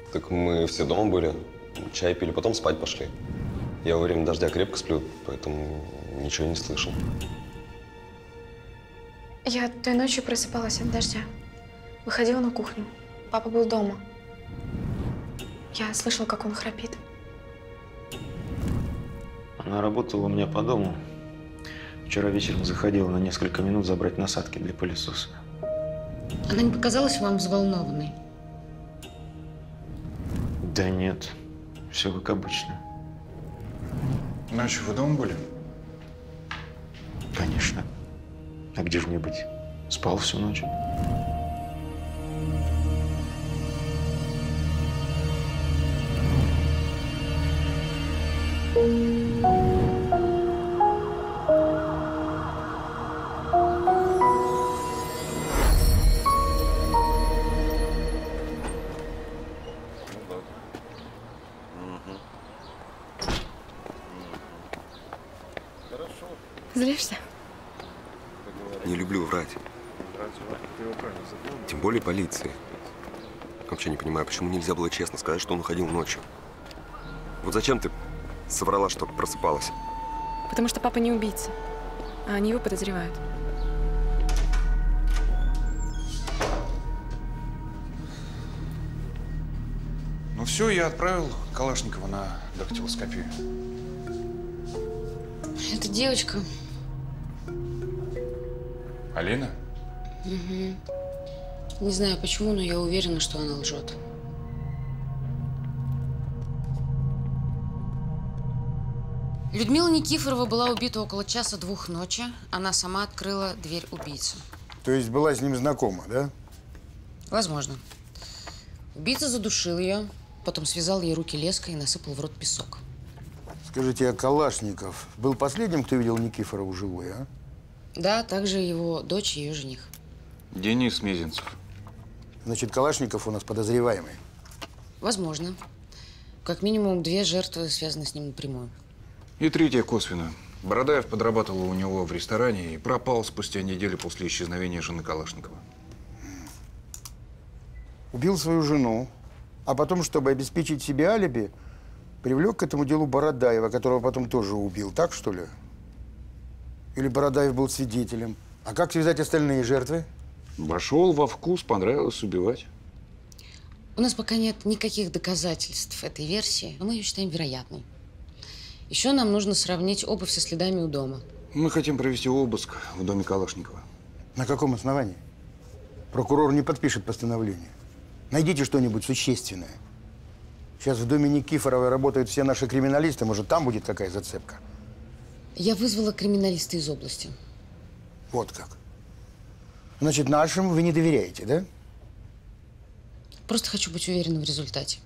Так мы все дома были, чай пили, потом спать пошли. Я во время дождя крепко сплю, поэтому ничего не слышал. Я той ночью просыпалась от дождя. Выходила на кухню. Папа был дома. Я слышала, как он храпит. Она работала у меня по дому. Вчера вечером заходила на несколько минут забрать насадки для пылесоса. Она не показалась вам взволнованной? Да нет, все как обычно. Ночью вы дома были? Конечно. А где же мне быть? Спал всю ночь. Злишься? Не люблю врать. Тем более полиции. Вообще не понимаю, почему нельзя было честно сказать, что он уходил ночью. Вот зачем ты соврала, что просыпалась? Потому что папа не убийца, а они его подозревают. Ну все, я отправил Калашникова на дактилоскопию. Эта девочка. Алина? Угу. Не знаю почему, но я уверена, что она лжет. Людмила Никифорова была убита около 1:02 ночи. Она сама открыла дверь убийцы. То есть была с ним знакома, да? Возможно. Убийца задушил ее, потом связал ей руки леской и насыпал в рот песок. Скажите, а Калашников был последним, кто видел Никифорову живой, а? Да, также его дочь и ее жених. Денис Мезенцев. Значит, Калашников у нас подозреваемый. Возможно. Как минимум 2 жертвы связаны с ним напрямую. И третья косвенно. Бородаев подрабатывал у него в ресторане и пропал спустя неделю после исчезновения жены Калашникова. Убил свою жену, а потом, чтобы обеспечить себе алиби, привлек к этому делу Бородаева, которого потом тоже убил. Так, что ли? Или Бородаев был свидетелем? А как связать остальные жертвы? Вошел во вкус, понравилось убивать. У нас пока нет никаких доказательств этой версии, но мы ее считаем вероятной. Еще нам нужно сравнить обувь со следами у дома. Мы хотим провести обыск в доме Калашникова. На каком основании? Прокурор не подпишет постановление. Найдите что-нибудь существенное. Сейчас в доме Никифоровой работают все наши криминалисты. Может, там будет какая зацепка? Я вызвала криминалиста из области. Вот как. Значит, нашим вы не доверяете, да? Просто хочу быть уверена в результате.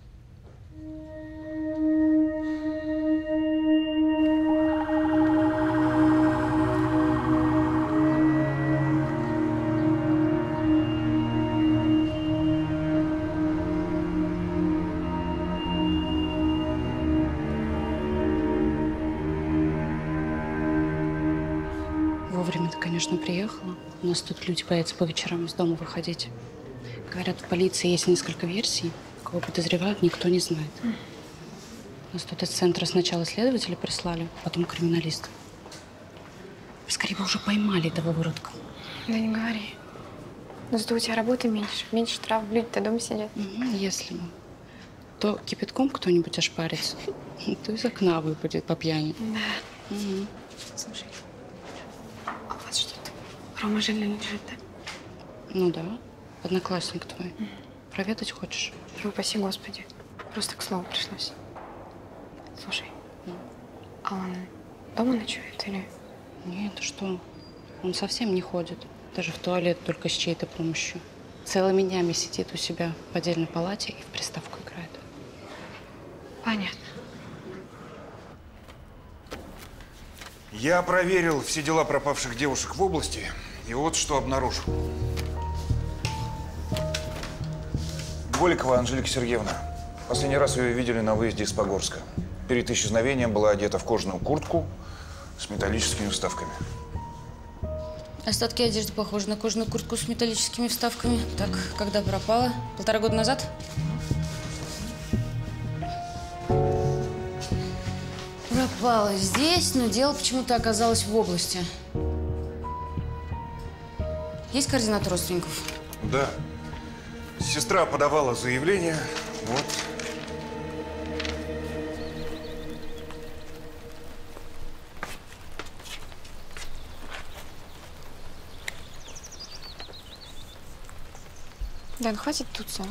Вовремя ты, конечно, приехала. У нас тут люди боятся по вечерам из дома выходить. Говорят, в полиции есть несколько версий. Кого подозревают, никто не знает. У нас тут из центра сначала следователи прислали, потом криминалисты. Скорее бы уже поймали этого выродка. Да не говори. Ну, зато у тебя работы меньше. Меньше штраф, люди-то дома сидят. Если бы. То кипятком кто-нибудь ошпарится, то из окна выпадет по пьяни. Да. Слушай, а вот что тут? Рома Жилин лежит, да? Ну да, одноклассник твой. Проведать хочешь? Ну, упаси Господи. Просто к слову пришлось. Слушай, а он дома ночует или… Нет, что? Он совсем не ходит. Даже в туалет только с чьей-то помощью. Целыми днями сидит у себя в отдельной палате и в приставку играет. Понятно. Я проверил все дела пропавших девушек в области, и вот что обнаружил. Голикова Анжелика Сергеевна. Последний раз ее видели на выезде из Погорска. Перед исчезновением была одета в кожаную куртку с металлическими вставками. Остатки одежды похожи на кожаную куртку с металлическими вставками. Так, когда пропала? 1,5 года назад? Попала здесь, но дело почему-то оказалось в области. Есть координаты родственников? Да. Сестра подавала заявление. Вот. Дэн, хватит дуться.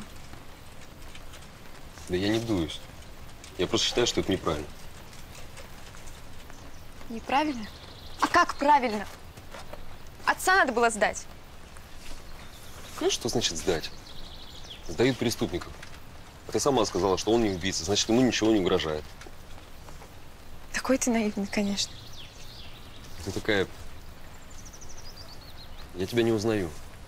Да я не дуюсь. Я просто считаю, что это неправильно. Неправильно? А как правильно? Отца надо было сдать. Что значит сдать? Сдают преступников. А ты сама сказала, что он не убийца, значит, ему ничего не угрожает. Такой ты наивный, конечно. Ты такая… Я тебя не узнаю.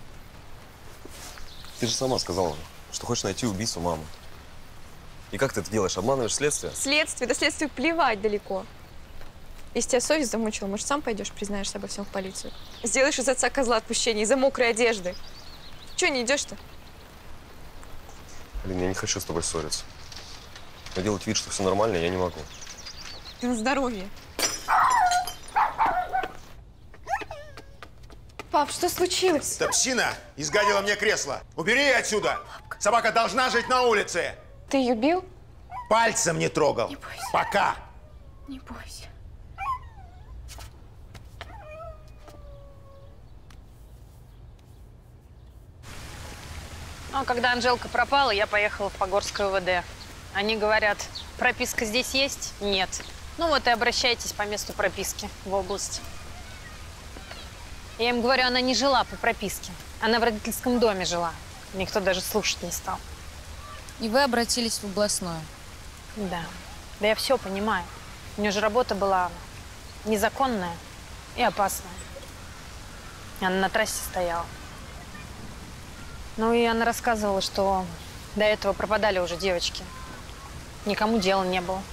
Ты же сама сказала, что хочешь найти убийцу мамы. И как ты это делаешь? Обманываешь следствие? Следствие? Да следствию плевать далеко. Если тебя совесть замучила, может, сам пойдешь, признаешься обо всем в полицию? Сделаешь из отца козла отпущения из-за мокрой одежды. Чего не идешь-то? Алин, я не хочу с тобой ссориться. Но делать вид, что все нормально, я не могу. Ты на здоровье. Пап, что случилось? Эта псина изгадила мне кресло. Убери ее отсюда. Собака должна жить на улице. Ты ее бил? Пальцем не трогал. Не бойся. Пока. Не бойся. Ну, а когда Анжелка пропала, я поехала в Погорское УВД. Они говорят, прописка здесь есть? Нет. Ну вот и обращайтесь по месту прописки в область. Я им говорю, она не жила по прописке. Она в родительском доме жила. Никто даже слушать не стал. И вы обратились в областное? Да. Да я все понимаю. У нее же работа была незаконная и опасная. Она на трассе стояла. Ну и она рассказывала, что до этого пропадали уже девочки. Никому дела не было.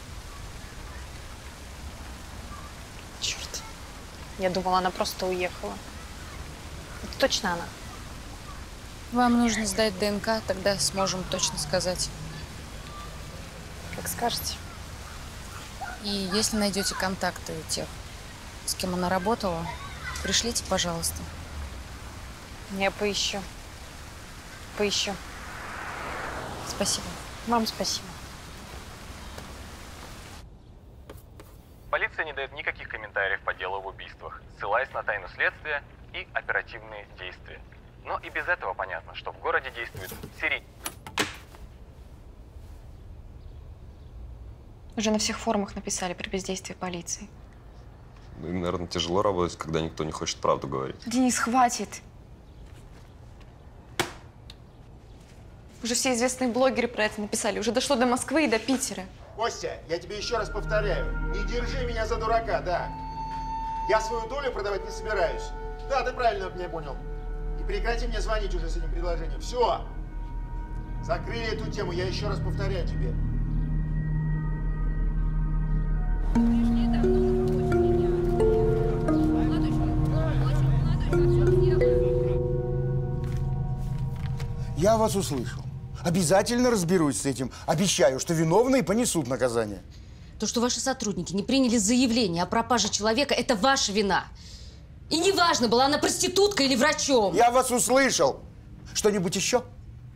Черт. Я думала, она просто уехала. Это точно она? Вам нужно сдать ДНК, тогда сможем точно сказать. Как скажете. И если найдете контакты тех, с кем она работала, пришлите, пожалуйста. Я поищу. Поищу. Спасибо. Вам спасибо. Полиция не дает никаких комментариев по делу об убийствах, ссылаясь на тайну следствия и оперативные действия. Но и без этого понятно, что в городе действует серийный. Уже на всех форумах написали про бездействие полиции. Ну, им, наверное, тяжело работать, когда никто не хочет правду говорить. Денис, хватит. Уже все известные блогеры про это написали. Уже дошло до Москвы и до Питера. Костя, я тебе еще раз повторяю. Не держи меня за дурака, да. Я свою долю продавать не собираюсь. Да, ты правильно меня понял. И прекрати мне звонить уже с этим предложением. Все. Закрыли эту тему, я еще раз повторяю тебе. Я вас услышал. Обязательно разберусь с этим. Обещаю, что виновные понесут наказание. То, что ваши сотрудники не приняли заявление о пропаже человека, это ваша вина. И неважно, была она проституткой или врачом. Я вас услышал. Что-нибудь еще?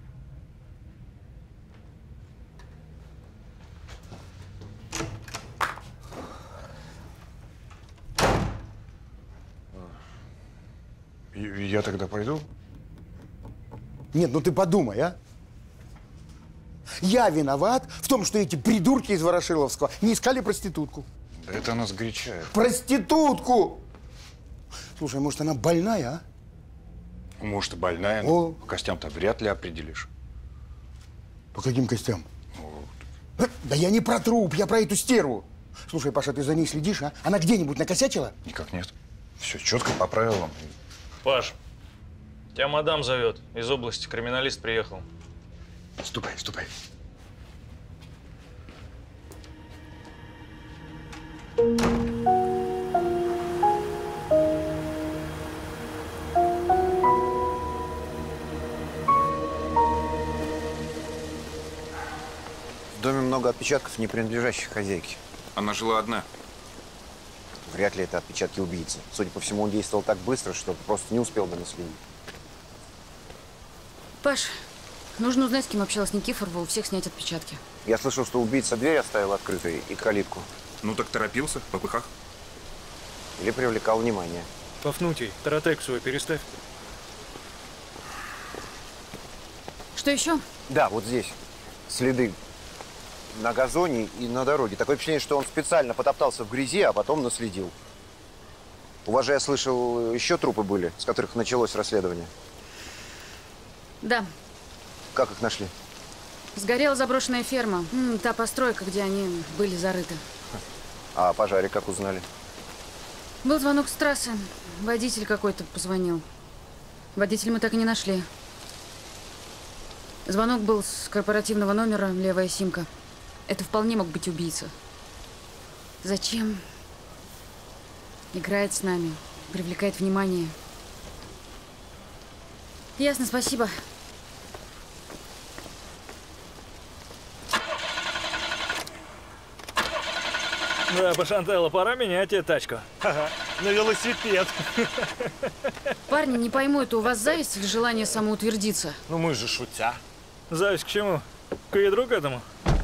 Я тогда пойду? Нет, ну ты подумай, а? Я виноват в том, что эти придурки из Ворошиловского не искали проститутку. Да это она сгорячает. Проститутку! Слушай, может, она больная, а? Может, и больная, но по костям-то вряд ли определишь. По каким костям? Ну, Да я не про труп, я про эту стерву. Слушай, Паша, ты за ней следишь, а? Она где-нибудь накосячила? никак нет. Все четко по правилам. Паш, тебя мадам зовет. Из области криминалист приехал. Ступай, ступай. В доме много отпечатков, не принадлежащих хозяйке. Она жила одна. Вряд ли это отпечатки убийцы. Судя по всему, он действовал так быстро, что просто не успел бы наследить. Паш, нужно узнать, с кем общалась Никифорова, у всех снять отпечатки. Я слышал, что убийца дверь оставил открытой и калитку. Ну так торопился, в попыхах. Или привлекал внимание. Пафнутий, таратек свой переставь. Что еще? Да, вот здесь следы на газоне и на дороге. Такое впечатление, что он специально потоптался в грязи, а потом наследил. У вас же, я слышал, еще трупы были, с которых началось расследование. Да. Как их нашли? Сгорела заброшенная ферма. Та постройка, где они были зарыты. А о пожаре как узнали? Был звонок с трассы. Водитель какой-то позвонил. Водителя мы так и не нашли. Звонок был с корпоративного номера, левая симка. Это вполне мог быть убийца. Зачем? Играет с нами, привлекает внимание. Ясно, спасибо. Да, Башантелло, пора менять тебе тачку. Ага, на велосипед. Парни, не пойму, это у вас зависть или желание самоутвердиться? Ну мы же шутя. Зависть к чему? К ядру к этому?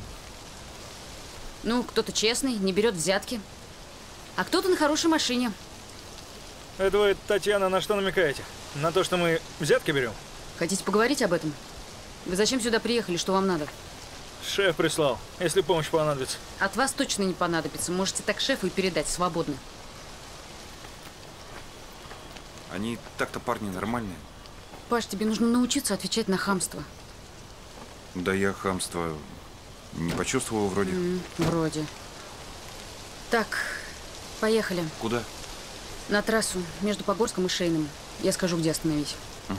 Ну, кто-то честный, не берет взятки. А кто-то на хорошей машине. Это вы, Татьяна, на что намекаете? На то, что мы взятки берем? Хотите поговорить об этом? Вы зачем сюда приехали? Что вам надо? Шеф прислал, если помощь понадобится. От вас точно не понадобится. Можете так шефу и передать свободно. Они так-то парни нормальные. Паш, тебе нужно научиться отвечать на хамство. Да я хамство не почувствовал вроде. Вроде. Так, поехали. Куда? На трассу между Погорском и Шейным. Я скажу, где остановить. Угу.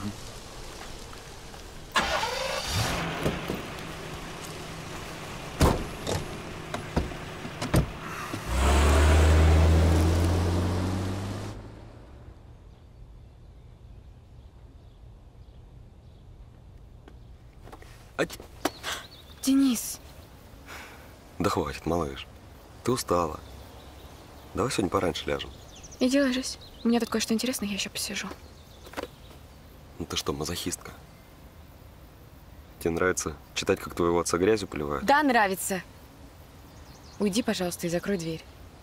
Денис. Да хватит, малыш. Ты устала. Давай сегодня пораньше ляжем. Иди ложись. У меня тут кое-что интересное, я еще посижу. Ну ты что, мазохистка? Тебе нравится читать, как твоего отца грязью поливают? Да, нравится. Уйди, пожалуйста, и закрой дверь.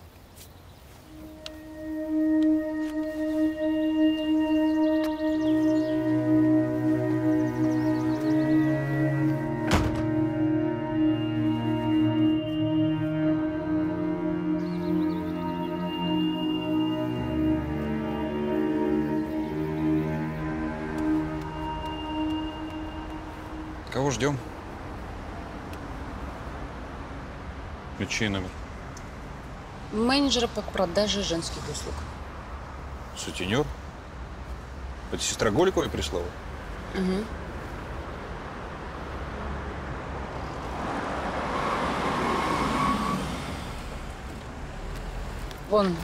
Кого ждем? И чей номер? Менеджера по продаже женских услуг. Сутенер? Это сестра Голиковой прислала? Угу. Вон.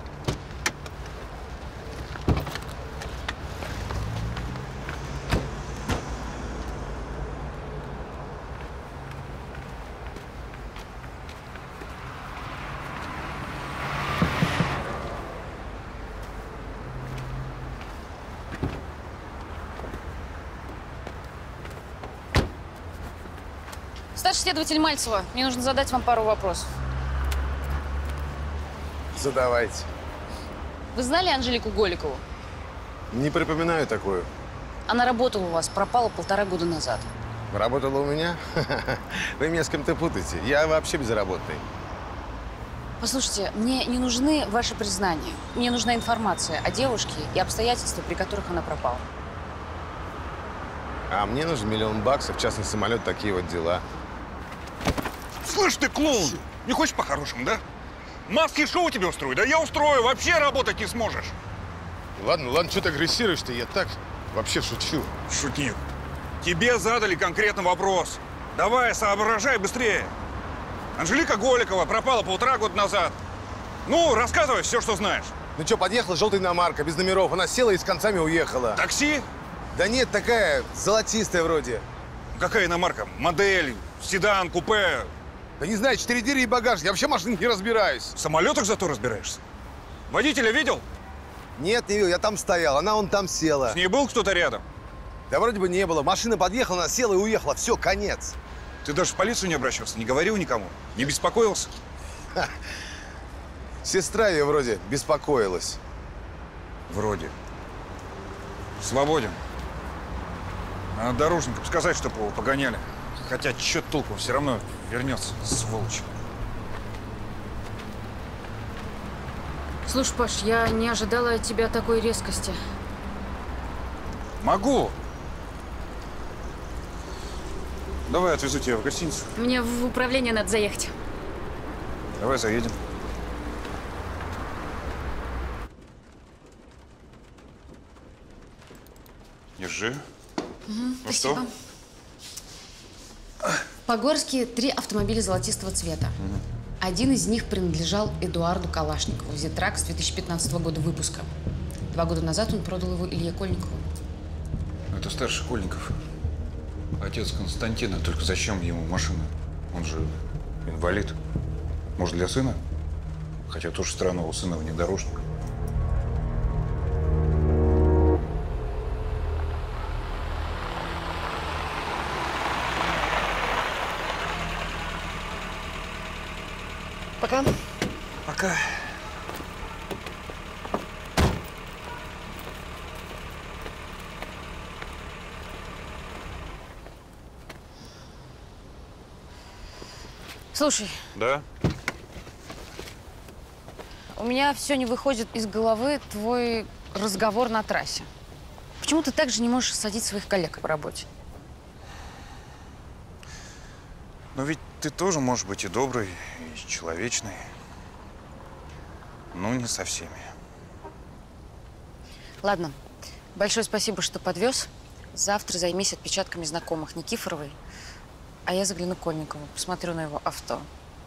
Старший следователь Мальцева, мне нужно задать вам пару вопросов. Задавайте. Вы знали Анжелику Голикову? Не припоминаю такую. Она работала у вас, пропала 1,5 года назад. Работала у меня? Вы меня с кем-то путаете. Я вообще безработный. Послушайте, мне не нужны ваши признания. Мне нужна информация о девушке и обстоятельства, при которых она пропала. А мне нужен $1 000 000, частный самолет, такие вот дела. Слышь ты, клоун, не хочешь по-хорошему, да? Маски шоу тебе устрою? Да я устрою, вообще работать не сможешь. Ладно, ладно, что ты агрессируешь-то? Я так вообще шучу. Шутник. Тебе задали конкретный вопрос. Давай, соображай быстрее. Анжелика Голикова пропала 1,5 года назад. Ну, рассказывай все, что знаешь. Ну что, подъехала желтая иномарка, без номеров. Она села и с концами уехала. Такси? Да нет, такая золотистая вроде. Какая иномарка? Модель, седан, купе? Да не знаю, 4 двери и багаж. Я вообще в машинах не разбираюсь. В самолетах зато разбираешься. Водителя видел? Нет, не видел. Я там стоял. Она вон там села. С ней был кто-то рядом? Да вроде бы не было. Машина подъехала, она села и уехала. Все, конец. Ты даже в полицию не обращался, не говорил никому? Не беспокоился? Сестра ее вроде беспокоилась. Вроде. Свободен. Надо дорожникам сказать, чтобы его погоняли. Хотя, чё толку, все равно вернется, сволочь. Слушай, Паш, я не ожидала от тебя такой резкости. Могу. Давай отвезу тебя в гостиницу. Мне в управление надо заехать. Давай заедем. Держи. Ну спасибо. что? В Погорске 3 автомобиля золотистого цвета. Один из них принадлежал Эдуарду Калашникову. Зитрак с 2015 года выпуска. 2 года назад он продал его Илье Кольникову. Это старший Кольников. Отец Константина. Только зачем ему машина? Он же инвалид. Может, для сына? Хотя тоже странно, у сына внедорожник. Пока. Пока. Слушай. Да? У меня все не выходит из головы твой разговор на трассе. Почему ты так же не можешь садить своих коллег по работе? Но ведь ты тоже можешь быть и добрый, и человечный. Ну, не со всеми. Ладно. Большое спасибо, что подвез. Завтра займись отпечатками знакомых Никифоровой. А я загляну к Кольникову, посмотрю на его авто.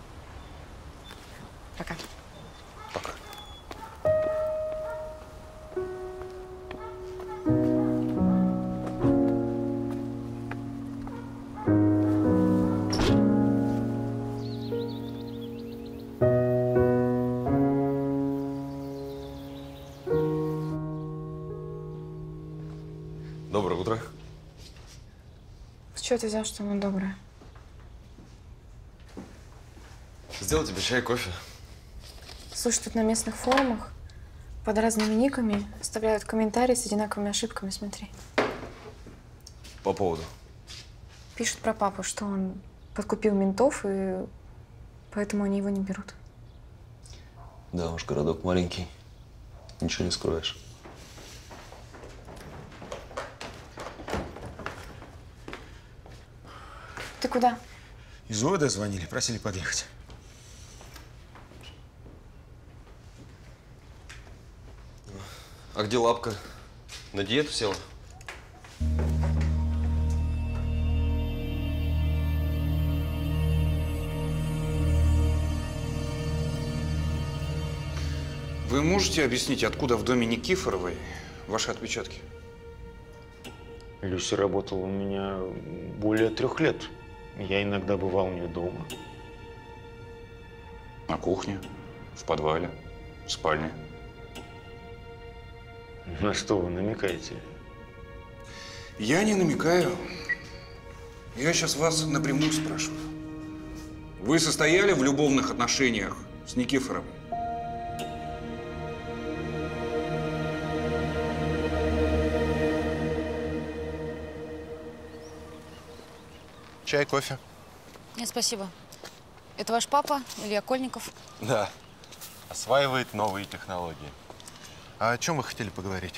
Пока. Пока. Доброе утро. С чего ты взял, что она добрая? Сделал тебе чай, кофе. Слушай, тут на местных форумах под разными никами оставляют комментарии с одинаковыми ошибками, смотри. По поводу? Пишут про папу, что он подкупил ментов, и поэтому они его не берут. Да уж, городок маленький. Ничего не скроешь. Ты куда? Из ОВД звонили, просили подъехать. А где Лапка? На диету села? Вы можете объяснить, откуда в доме Никифоровой ваши отпечатки? Люся работала у меня более 3 лет. Я иногда бывал у нее дома. На кухне, в подвале, в спальне. На что вы намекаете? Я не намекаю. Я сейчас вас напрямую спрашиваю. Вы состояли в любовных отношениях с Никифоровой? Чай, кофе? Нет, спасибо. Это ваш папа, Илья Кольников? Да. Осваивает новые технологии. А о чем вы хотели поговорить?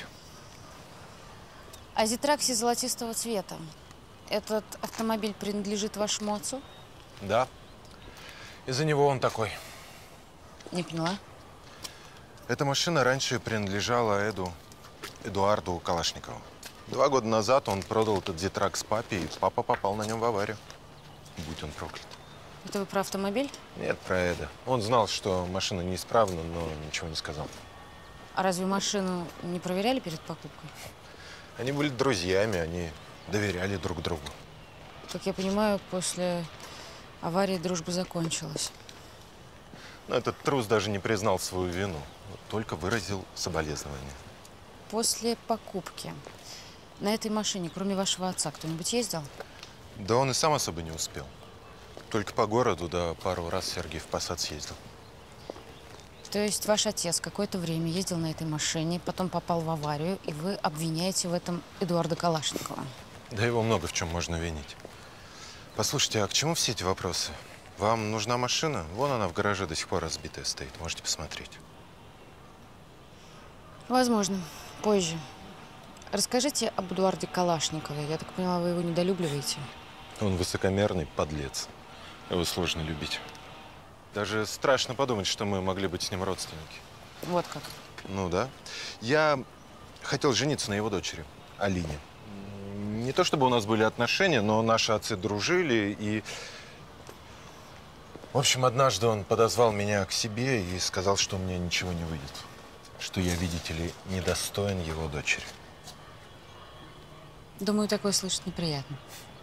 О Зитраксе золотистого цвета. Этот автомобиль принадлежит вашему отцу? Да. Из-за него он такой. Не поняла. Эта машина раньше принадлежала Эдуарду Калашникову. 2 года назад он продал этот Зитракс папе, и папа попал на нем в аварию. Будь он проклят. Это вы про автомобиль? Нет, про Эда. Он знал, что машина неисправна, но ничего не сказал. А разве машину не проверяли перед покупкой? Они были друзьями, они доверяли друг другу. Как я понимаю, после авария, дружба закончилась. Но этот трус даже не признал свою вину, только выразил соболезнования. После покупки на этой машине, кроме вашего отца, кто-нибудь ездил? Да он и сам особо не успел. Только по городу, да пару раз Сергей в Посад съездил. То есть ваш отец какое-то время ездил на этой машине, потом попал в аварию, и вы обвиняете в этом Эдуарда Калашникова? Да его много в чем можно винить. Послушайте, а к чему все эти вопросы? Вам нужна машина? Вон она в гараже до сих пор разбитая стоит. Можете посмотреть. Возможно. Позже. Расскажите об Эдуарде Калашникове. Я так поняла, вы его недолюбливаете? Он высокомерный подлец. Его сложно любить. Даже страшно подумать, что мы могли быть с ним родственники. Вот как. Ну да. Я хотел жениться на его дочери, Алине. Не то чтобы у нас были отношения, но наши отцы дружили. И, в общем, однажды он подозвал меня к себе и сказал, что у меня ничего не выйдет. Что я, видите ли, недостоин его дочери. Думаю, такое слышать неприятно.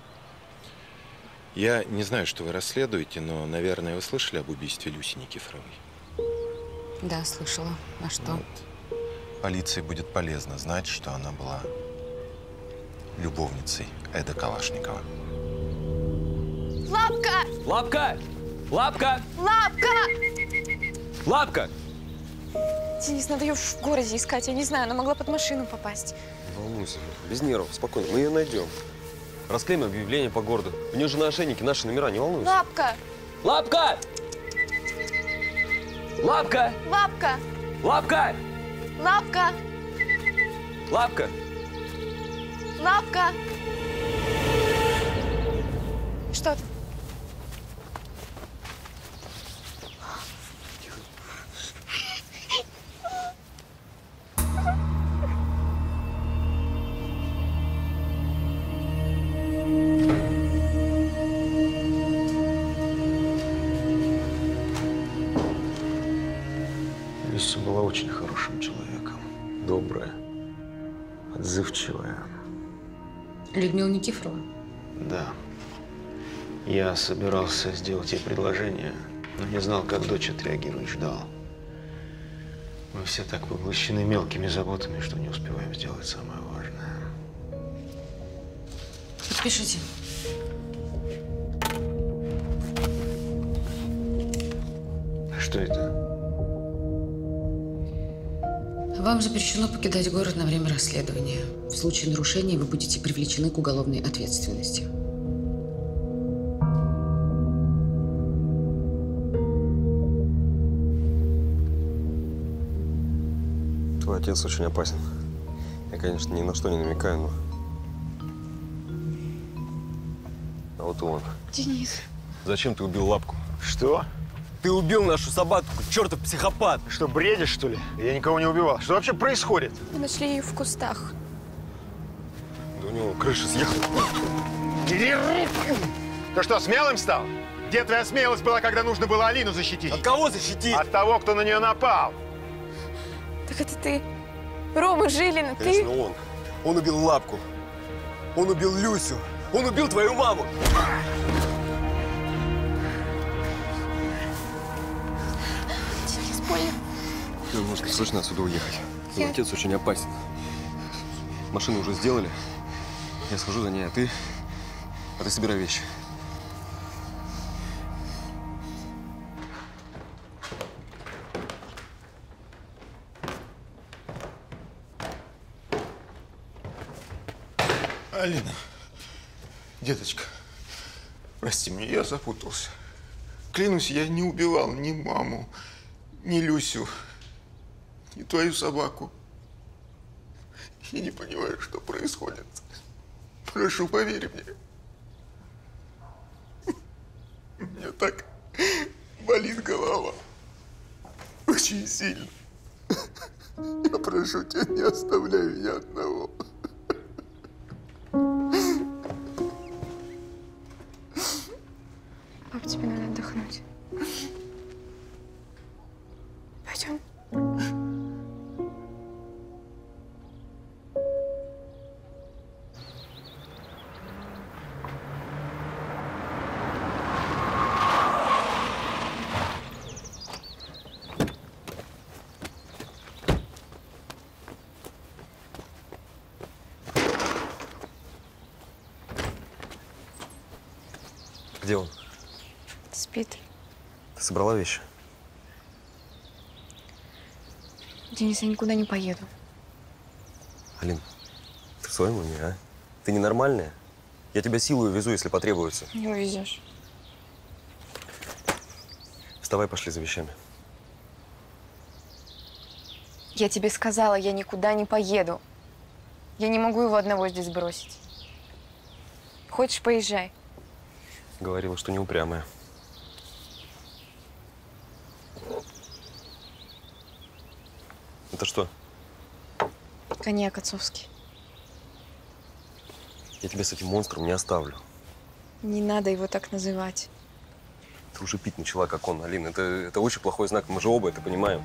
Я не знаю, что вы расследуете, но, наверное, вы слышали об убийстве Люси Никифоровой? Да, слышала. А что? Вот. Полиции будет полезно знать, что она была любовницей Эда Калашникова. Лапка! Лапка! Лапка! Лапка! Лапка! Денис, надо ее в городе искать. Я не знаю, она могла под машину попасть. Не волнуйся, без нервов, спокойно, мы ее найдем. Расклеим объявление по городу. У нее же на ошейнике наши номера, не волнуйся. Лапка! Лапка! Лапка! Лапка! Лапка! Лапка! Лапка! Лапка! Что там? Люся была очень хорошим человеком. Добрая, отзывчивая. Людмила Никифорова? Да. Я собирался сделать ей предложение, но не знал, как дочь отреагирует, ждал. Мы все так поглощены мелкими заботами, что не успеваем сделать самое важное. Подпишите. Что это? Вам запрещено покидать город на время расследования. В случае нарушения вы будете привлечены к уголовной ответственности. Твой отец очень опасен. Я, конечно, ни на что не намекаю, но… А вот и он. Денис. Зачем ты убил Лапку? Что? Ты убил нашу собаку, чертов психопат! Что, бредишь, что ли? Я никого не убивал. Что вообще происходит? Мы нашли ее в кустах. Да у него крыша съехала. Ты что, смелым стал? Где твоя смелость была, когда нужно было Алину защитить? От кого защитить? От того, кто на нее напал. Так это ты. Рома Жилина, ты? Конечно, он. Он убил Лапку. Он убил Люсю. Он убил твою маму. Денис, больно. Нам нужно срочно отсюда уехать. Твой отец очень опасен. Машину уже сделали. Я схожу за ней, а ты собирай вещи. Алина, деточка, прости меня, я запутался. Клянусь, я не убивал ни маму, ни Люсю, ни твою собаку. Я не понимаю, что происходит. Прошу, поверь мне. У меня так болит голова. Очень сильно. Я прошу тебя, не оставляй меня одного. Пап, тебе надо отдохнуть. Пойдем. Где он? Спит. Ты собрала вещи? Денис, я никуда не поеду. Алин, ты в своем уме, а? Ты ненормальная? Я тебя силой везу, если потребуется. Не увезешь. Вставай, пошли за вещами. Я тебе сказала, я никуда не поеду. Я не могу его одного здесь бросить. Хочешь, поезжай. Говорила, что не упрямая. Это что? Коньяк отцовский. Я тебя с этим монстром не оставлю. Не надо его так называть. Ты уже пить начала, как он, Алина. Это очень плохой знак. Мы же оба это понимаем.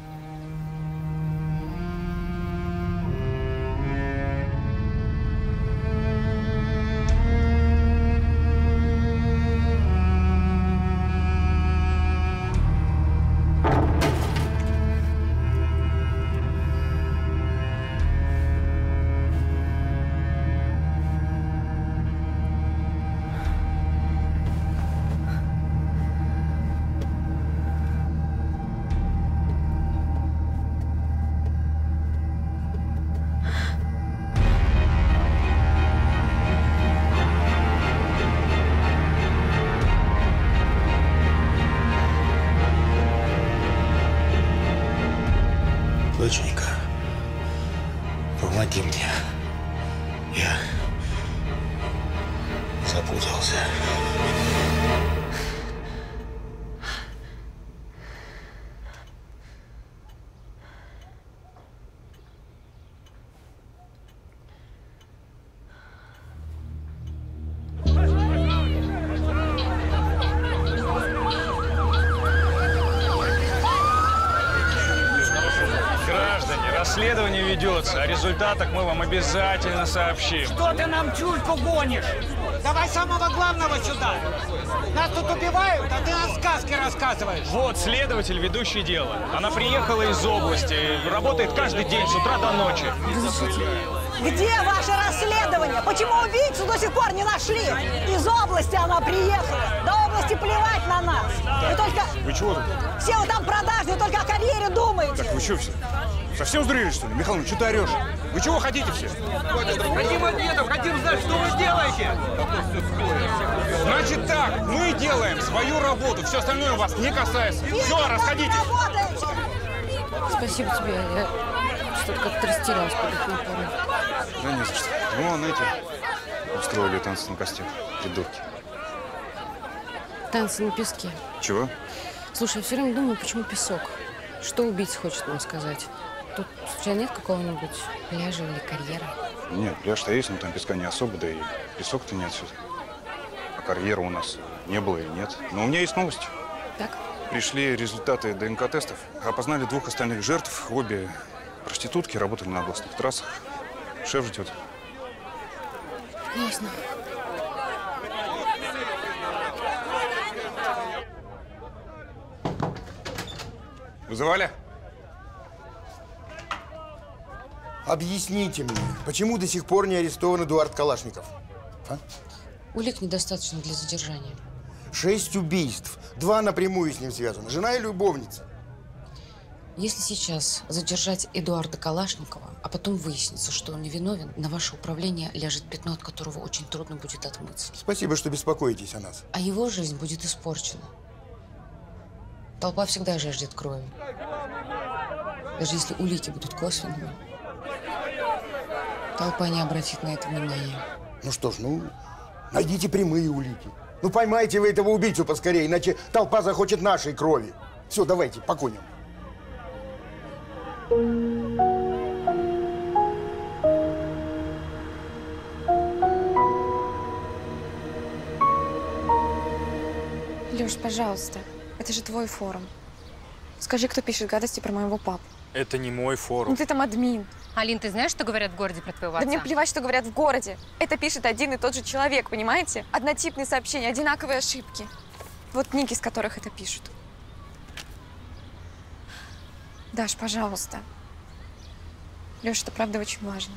Доченька, помоги мне. Я запутался. Расследование ведется. О результатах мы вам обязательно сообщим. Что ты нам чульку гонишь? Давай самого главного сюда. Нас тут убивают, а ты нам сказки рассказываешь. Вот следователь, ведущий дело. Она приехала из области, работает каждый день с утра до ночи. Где ваше расследование? Почему убийцу до сих пор не нашли? Из области она приехала. До области плевать на нас. Вы только... Вы чего тут? Все вы там продажные, только о карьере думаете. Так вы что все? Совсем сдурели, что ли? Михаил, что ты орешь? Вы чего хотите все? Хотим ответов, хотим знать, что вы делаете. Значит так, мы делаем свою работу, все остальное вас не касается. Все, расходитесь. Спасибо тебе, я что-то как-то растерялась под их напором. Да не за что. Вон эти устроили танцы на костях, придурки. Танцы на песке. Чего? Слушай, я все время думаю, почему песок? Что убийца хочет нам сказать? Тут у тебя нет какого-нибудь пляжа или карьера? Нет, пляж-то есть, но там песка не особо, да и песок-то не отсюда. А карьеры у нас не было и нет. Но у меня есть новости. Так? Пришли результаты ДНК-тестов. Опознали 2 остальных жертв. Обе проститутки, работали на областных трассах. Шеф ждет. Ясно. Вызывали? Объясните мне, почему до сих пор не арестован Эдуард Калашников? А? Улик недостаточно для задержания. 6 убийств, 2 напрямую с ним связаны. Жена и любовница. Если сейчас задержать Эдуарда Калашникова, а потом выяснится, что он невиновен, на ваше управление ляжет пятно, от которого очень трудно будет отмыться. Спасибо, что беспокоитесь о нас. А его жизнь будет испорчена. Толпа всегда жаждет крови. Даже если улики будут косвенными, толпа не обратит на это внимания. Ну что ж, найдите прямые улики. Поймайте вы этого убийцу поскорее, иначе толпа захочет нашей крови. Все, давайте, по коням. Лёш, пожалуйста, это же твой форум. Скажи, кто пишет гадости про моего папу. Это не мой форум. Ну ты там админ. Алин, ты знаешь, что говорят в городе про твоего отца? Да мне плевать, что говорят в городе. Это пишет один и тот же человек, понимаете? Однотипные сообщения, одинаковые ошибки. Вот ники, с которых это пишут. Даш, пожалуйста. Лёш, это правда очень важно.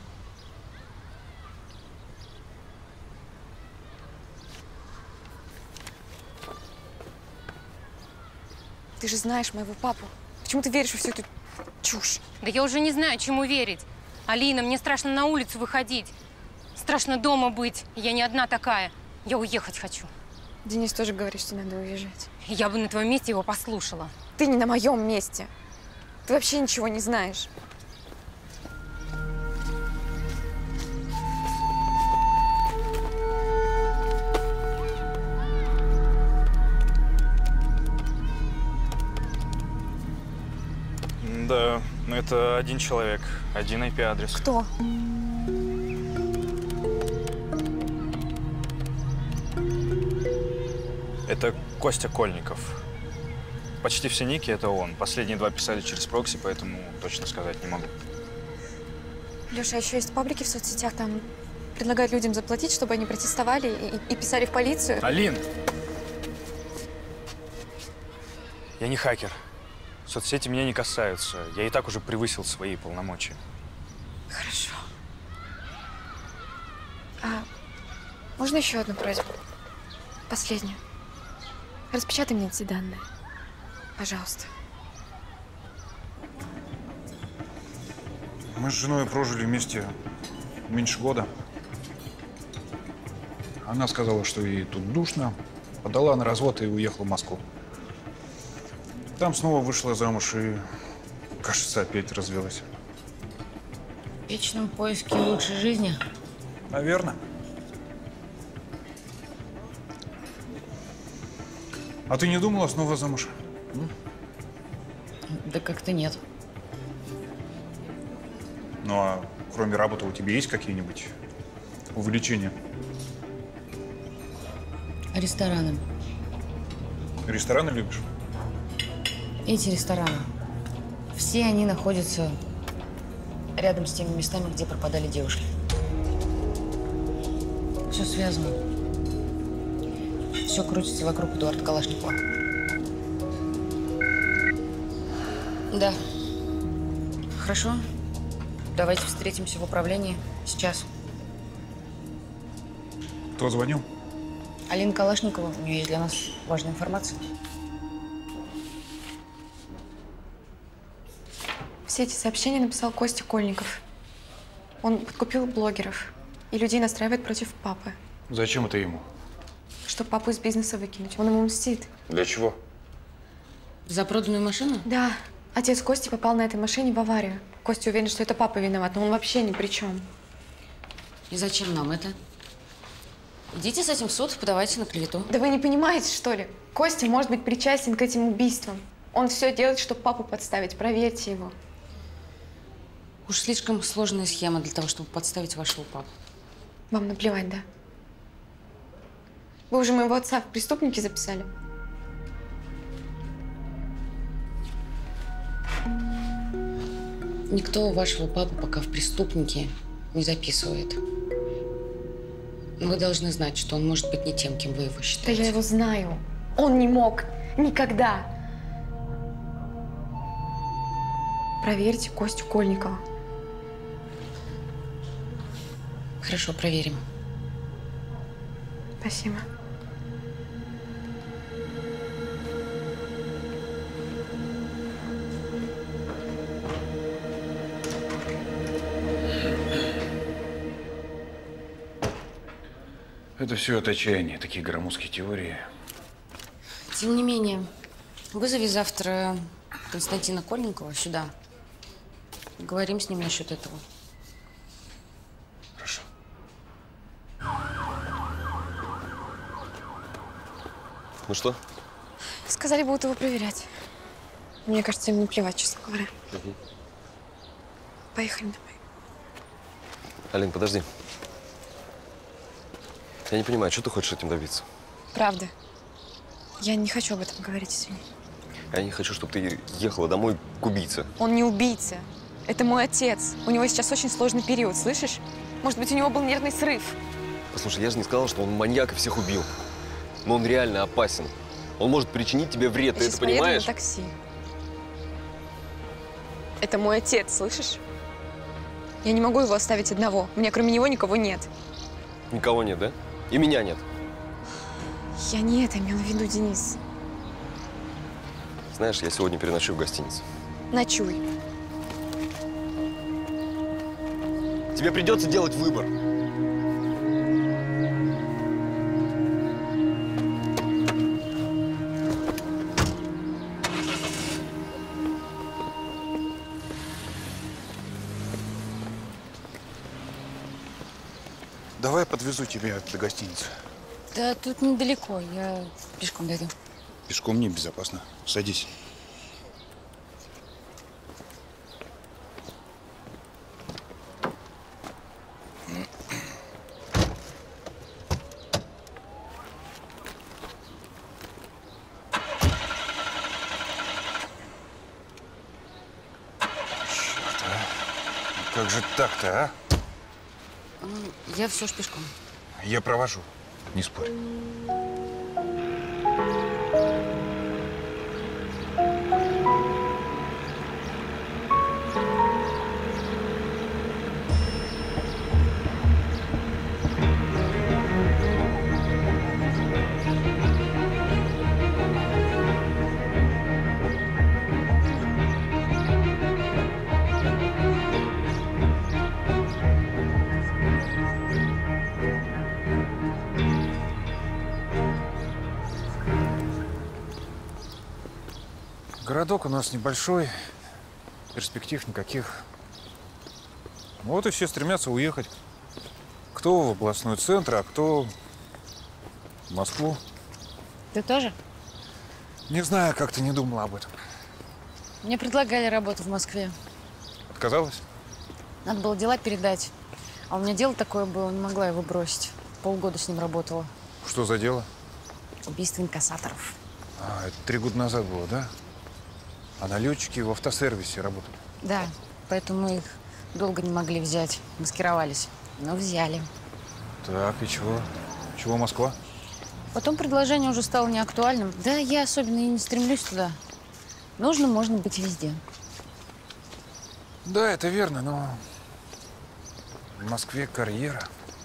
Ты же знаешь моего папу. Почему ты веришь во всю эту чушь? Да я уже не знаю, чему верить. Алина, мне страшно на улицу выходить. Страшно дома быть. Я не одна такая. Я уехать хочу. Денис тоже говорит, что надо уезжать. Я бы на твоем месте его послушала. Ты не на моем месте. Ты вообще ничего не знаешь. Да, это один человек, один IP-адрес. Кто? Это Костя Кольников. Почти все ники — это он. Последние два писали через прокси, поэтому точно сказать не могу. Леша, еще есть паблики в соцсетях, там предлагают людям заплатить, чтобы они протестовали и писали в полицию. Алин! Я не хакер. Соцсети меня не касаются. Я и так уже превысил свои полномочия. Хорошо. А можно еще одну просьбу? Последнюю. Распечатай мне эти данные. Пожалуйста. Мы с женой прожили вместе меньше года. Она сказала, что ей тут душно, подала на развод и уехала в Москву. Там снова вышла замуж и, кажется, опять развелась. В вечном поиске лучшей жизни? Наверное. А ты не думала снова замуж? Да как-то нет. Ну а кроме работы у тебя есть какие-нибудь увлечения? Рестораны. Рестораны любишь? Эти рестораны. Все они находятся рядом с теми местами, где пропадали девушки. Все связано. Все крутится вокруг Эдуарда Калашникова. Да. Хорошо. Давайте встретимся в управлении сейчас. Кто звонил? Алина Калашникова. У нее есть для нас важная информация. Все эти сообщения написал Костя Кольников. Он подкупил блогеров и людей настраивает против папы. Зачем это ему? Чтобы папу из бизнеса выкинуть. Он ему мстит. Для чего? За проданную машину? Да. Отец Кости попал на этой машине в аварию. Костя уверен, что это папа виноват, но он вообще ни при чем. И зачем нам это? Идите с этим в суд, подавайте на клевету. Да вы не понимаете, что ли? Костя может быть причастен к этим убийствам. Он все делает, чтобы папу подставить. Проверьте его. Уж слишком сложная схема для того, чтобы подставить вашего папу. Вам наплевать, да? Вы уже моего отца в преступники записали? Никто вашего папу пока в преступники не записывает. Но вы должны знать, что он может быть не тем, кем вы его считаете. Да я его знаю. Он не мог. Никогда. Проверьте Костю Кольникова. Хорошо, проверим. Спасибо. Это все от отчаяния, такие громоздкие теории. Тем не менее, вызови завтра Константина Кольникова сюда. Говорим с ним насчет этого. Хорошо. Ну что? Сказали, будут его проверять. Мне кажется, им не плевать, честно говоря. Угу. Поехали домой. Алин, подожди. Я не понимаю, что ты хочешь этим добиться? Правда. Я не хочу об этом говорить, извини. Я не хочу, чтобы ты ехала домой к убийце. Он не убийца. Это мой отец. У него сейчас очень сложный период, слышишь? Может быть, у него был нервный срыв. Послушай, я же не сказал, что он маньяк и всех убил. Но он реально опасен. Он может причинить тебе вред, ты это понимаешь? Я на такси. Это мой отец, слышишь? Я не могу его оставить одного. У меня кроме него никого нет. Никого нет, да? И меня нет. Я не это имела в виду, Денис. Знаешь, я сегодня переночую в гостинице. Ночуй. Тебе придется делать выбор. Давай я подвезу тебя до гостиницы. Да тут недалеко, я пешком дойду. Пешком небезопасно. Садись. Черт, а? Как же так-то, а? Я все ж пешком. Я провожу. Не спорь. Городок у нас небольшой, перспектив никаких. Вот и все стремятся уехать. Кто в областной центр, а кто в Москву. Ты тоже? Не знаю, как ты не думала об этом. Мне предлагали работу в Москве. Отказалась? Надо было дела передать. А у меня дело такое было, не могла его бросить. Полгода с ним работала. Что за дело? Убийство инкассаторов. А, это 3 года назад было, да? А налетчики в автосервисе работали. Да, поэтому мы их долго не могли взять. Маскировались. Но взяли. Так, и чего? Чего Москва? Потом предложение уже стало неактуальным. Да, я особенно и не стремлюсь туда. Нужно, можно быть везде. Да, это верно, но в Москве карьера.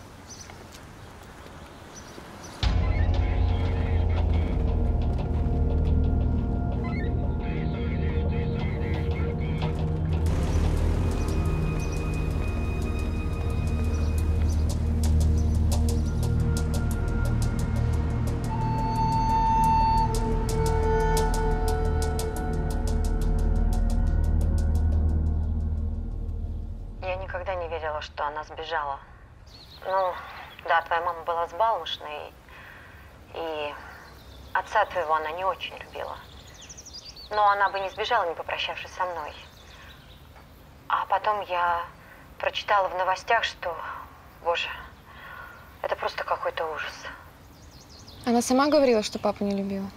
Что она сбежала. Ну, да, твоя мама была взбалмошной, и отца твоего она не очень любила. Но она бы не сбежала, не попрощавшись со мной. А потом я прочитала в новостях, что, боже, это просто какой-то ужас. Она сама говорила, что папу не любила?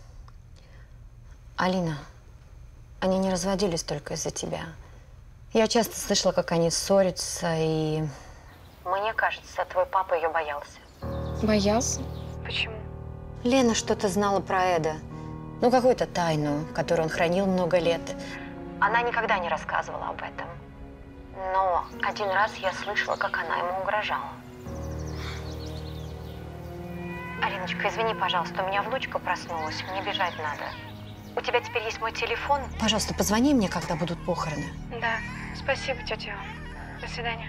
Алина, они не разводились только из-за тебя. Я часто слышала, как они ссорятся, и мне кажется, твой папа ее боялся. Боялся? Почему? Лена что-то знала про Эда. Ну, какую-то тайну, которую он хранил много лет. Она никогда не рассказывала об этом. Но один раз я слышала, как она ему угрожала. Алиночка, извини, пожалуйста, у меня внучка проснулась, мне бежать надо. У тебя теперь есть мой телефон? Пожалуйста, позвони мне, когда будут похороны. Да, спасибо, тетя. До свидания.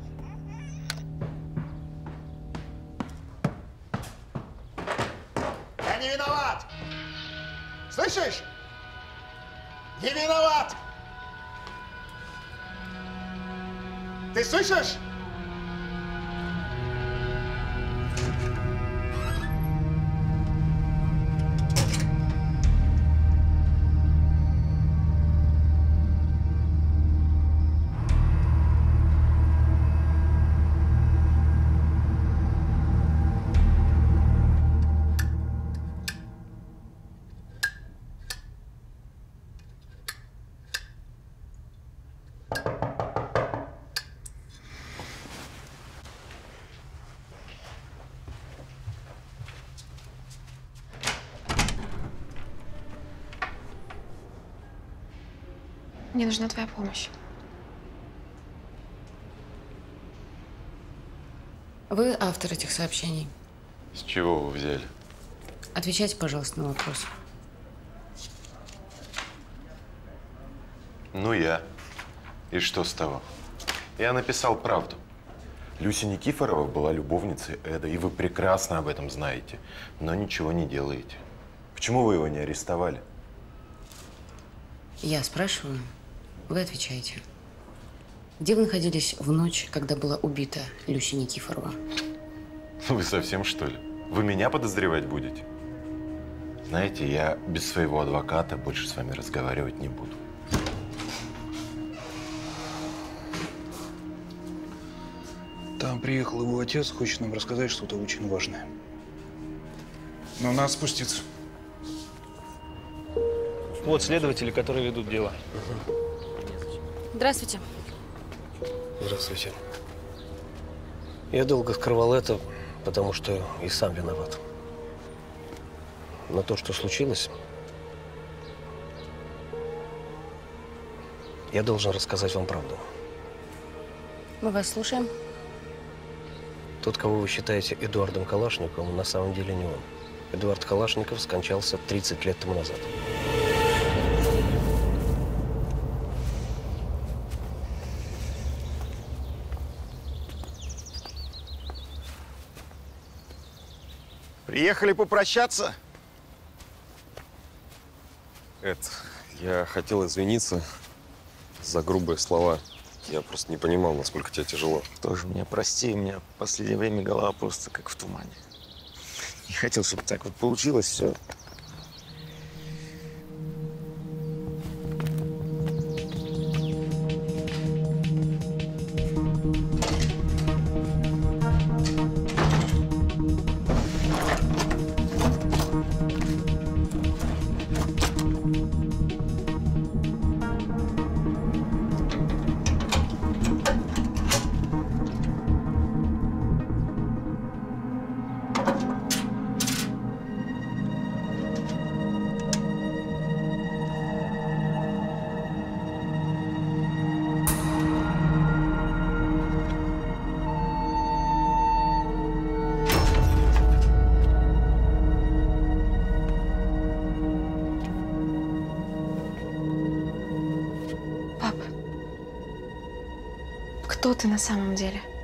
Я не виноват! Слышишь? Не виноват! Ты слышишь? Мне нужна твоя помощь. Вы автор этих сообщений. С чего вы взяли? Отвечайте, пожалуйста, на вопрос. Ну, я. И что с того? Я написал правду. Люся Никифорова была любовницей Эда, и вы прекрасно об этом знаете, но ничего не делаете. Почему вы его не арестовали? Я спрашиваю, вы отвечаете. Где вы находились в ночь, когда была убита Люся Никифорова? Вы совсем, что ли? Вы меня подозревать будете? Знаете, я без своего адвоката больше с вами разговаривать не буду. Там приехал его отец, хочет нам рассказать что-то очень важное. Но надо спуститься. Вот следователи, которые ведут дело. Здравствуйте. Здравствуйте. Я долго скрывал это, потому что и сам виноват. Но то, что случилось, я должен рассказать вам правду. Мы вас слушаем. Тот, кого вы считаете Эдуардом Калашниковым, на самом деле не он. Эдуард Калашников скончался 30 лет тому назад. Приехали попрощаться? Эд, я хотел извиниться за грубые слова. Я просто не понимал, насколько тебе тяжело. Тоже меня прости, у меня в последнее время голова просто как в тумане. Не хотел, чтобы так вот получилось все. Кто ты на самом деле?